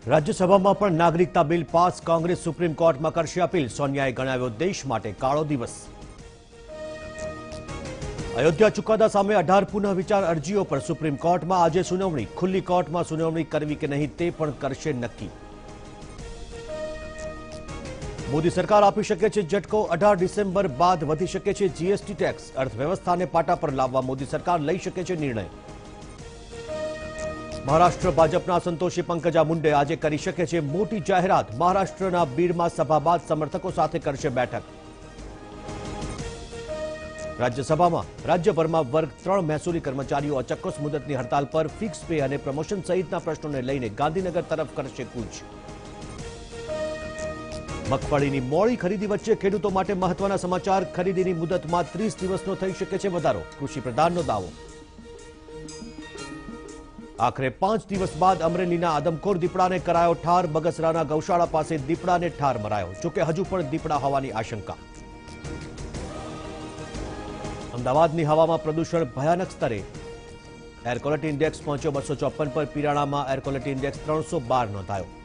રાજ્યસભામાં પણ નાગરિકતા બિલ પાસ, કોંગ્રેસ સુપ્રીમ કોર્ટમાં કરશે અપીલ, સોનિયાએ ગણાવ્યો દેશ માટે કાળો દિવસ। અયોધ્યા ચુકાદા સામે 18 પુનઃ વિચાર અરજીઓ પર સુપ્રીમ કોર્ટમાં આજે સુનાવણી, ખુલ્લી કોર્ટમાં સુનાવણી કરવી કે નહીં તે પણ કરશે નક્કી। મોદી સરકાર આપી શકે છે ઝટકો, 18 ડિસેમ્બર બાદ વધી શકે છે જીએસટી ટેક્સ, અર્થવ્યવસ્થાને પાટા પર લાવવા મોદી સરકાર લઈ શકે છે નિર્ણય। महाराष्ट्र भाजपा संतोषी पंकजा मुंडे आज करी शके छे मोटी जाहेरात, महाराष्ट्रना बीडमां सभा बाद समर्थकों साथे करशे बैठक। राज्यसभा में राज्यभर में वर्ग 3 महसूली कर्मचारीओ अचक्कस मुदतनी हड़ताल पर, फिक्स पे और प्रमोशन सहितना प्रश्नों ने लईने गांधीनगर तरफ करशे कूच। मगफळीनी मोड़ी खरीदी वच्चे खेडूतो माटे महत्वना समाचार, खरीदीनी मुदतमां 30 दिवसनो थई शके छे वधारो, कृषि प्रधाननो दावो। आखिर 5 दिवस बाद अमरेलीना आदमखोर दीपड़ा ने करायो ठार, बगसराना गौशाला पासे दीपड़ा ने ठार मरायो, जो कि हजू पण दीपड़ा होवानी आशंका। अमदावादनी हवामां प्रदूषण भयानक स्तरे, एयर क्वॉलिटी इंडेक्स पहुंच्यो 254 पर, पीराणामां एयर क्वॉलिटी इंडेक्स 312 नोंधायो।